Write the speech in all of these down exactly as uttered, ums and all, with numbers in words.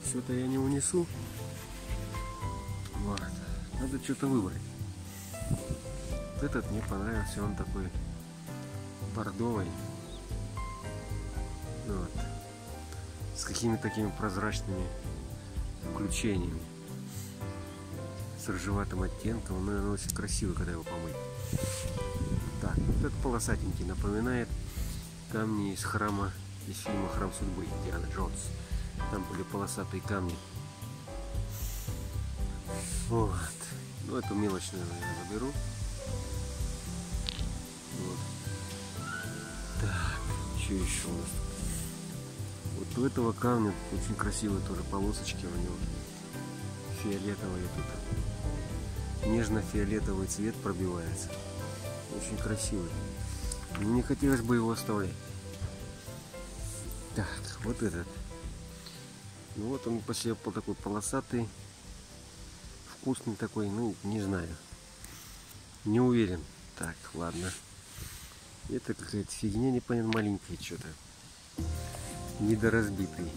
Что-то я не унесу. Вот. Надо что-то выбрать. Вот этот мне понравился, он такой бордовый. Вот. С какими-то такими прозрачными включениями. С рыжеватым оттенком. Он, наверное, очень красивый, когда его помыть. Так, вот этот полосатенький напоминает камни из храма, из фильма «Храм судьбы» Индиана Джонс. Там были полосатые камни. Вот. Ну, эту мелочную я заберу. Вот. Так, что еще у нас тут? Вот у этого камня очень красивые тоже полосочки у него. Фиолетовые тут. Нежно-фиолетовый цвет пробивается. Очень красивый. Мне не хотелось бы его оставлять. Так, вот этот. Ну вот он по себе такой полосатый. Вкусный такой, ну, не знаю. Не уверен. Так, ладно. Это какая-то фигня, непонятно, маленькая что-то. Недоразбитый.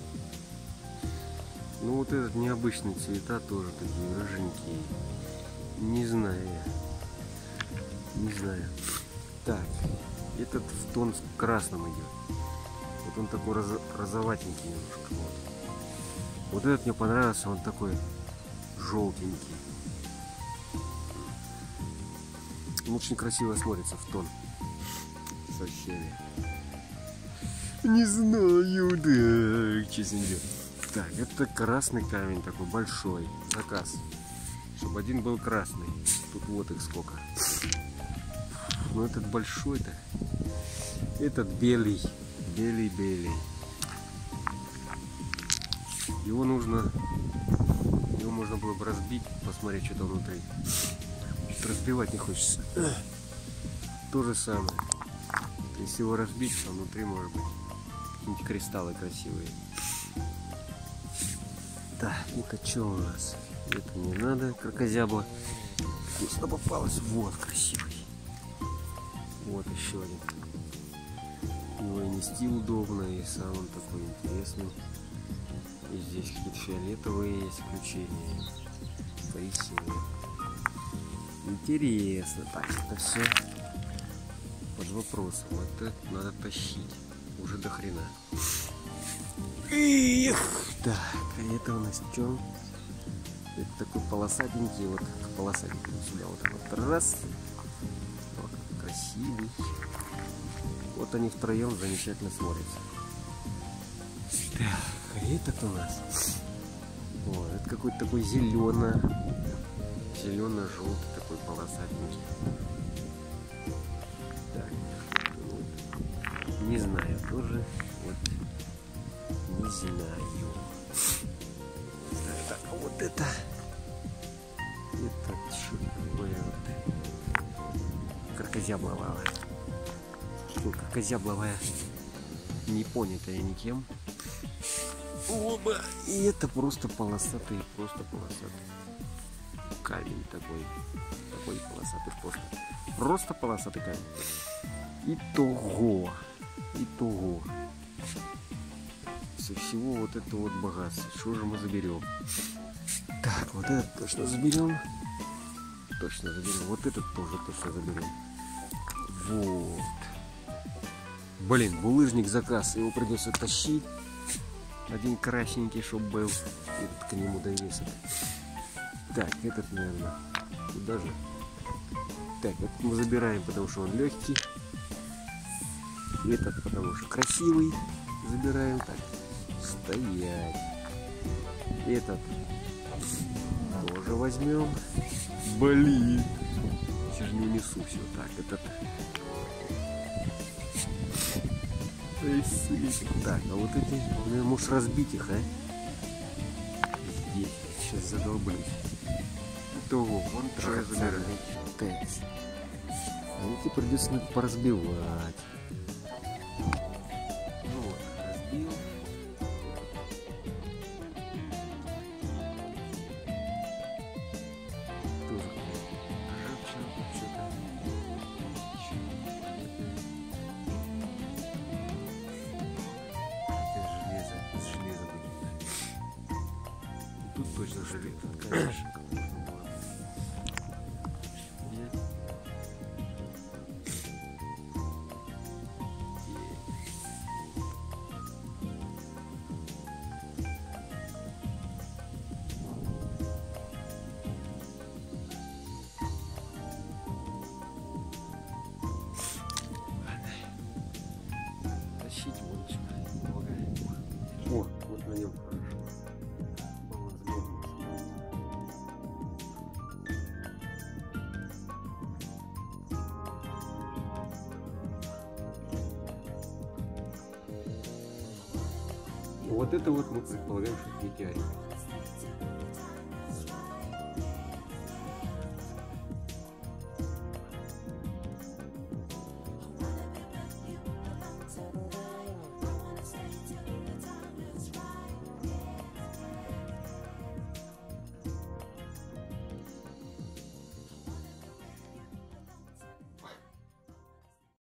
Ну вот этот необычные цвета тоже такие рыженькие. Не знаю я. Не знаю. Так, этот в тон с красным идет. Вот он такой розо розоватенький немножко. Вот. Вот этот мне понравился, он такой желтенький. Он очень красиво смотрится в тон. Совсем. Не знаю, да, честно говоря. Так, это красный камень такой большой. Заказ. Чтобы один был красный. Тут вот их сколько. Но этот большой-то. Этот белый. Белый-белый. Его нужно... Его можно было бы разбить, посмотреть, что там внутри. Разбивать не хочется. То же самое. Если его разбить, то внутри может быть какие-нибудь кристаллы красивые. Так, это что у нас? Это не надо, кракозябла. Вкусно попалось. Вот, красивый. Вот еще один. Его и нести удобно, и сам он такой интересный. И здесь какие-то фиолетовые есть включения. Красивые. Интересно. Так, это все под вопросом. Это надо тащить. Уже до хрена. Эх, так, а это у нас что? Это такой полосатенький, вот полосатенький сюда вот, вот раз. Вот, красивый. Вот они втроем замечательно смотрятся. Так, а этот у нас. О, это какой-то такой зелено, зелено-желтый такой полосатенький. Так, ну, не знаю тоже. Вот. Не знаю. Так, а вот это. Это что такое вот? Кракозябловая. Что, кракозябловая? Не понятая никем. Оба. И это просто полосатый, просто полосатый. Камень такой. Такой полосатый просто. Просто полосатый камень. Итого. Итого. Со всего вот это вот богатство. Что же мы заберем? Так, вот этот точно заберем. Точно заберем. Вот этот тоже точно заберем. Вот. Блин, булыжник заказ. Его придется тащить. Один красненький, чтобы был. Этот к нему довесит. Так, этот, наверное, куда же? Так, этот мы забираем, потому что он легкий. Этот, потому что красивый. Забираем. Так. Стоять. Этот тоже возьмем. Блин. Сейчас же не унесу все. Так, этот. Так, а вот эти, ну, можешь разбить их, а? Здесь. Сейчас задолблюсь. Итого, вон трое забираю. Так. А эти придется поразбивать. Ну вот, разбил. Тут точно жили, тут, конечно. Тащить водочку. О, вот на нем хорошо. Баланс главный. Вот это вот мы предполагаем, что это метеорит.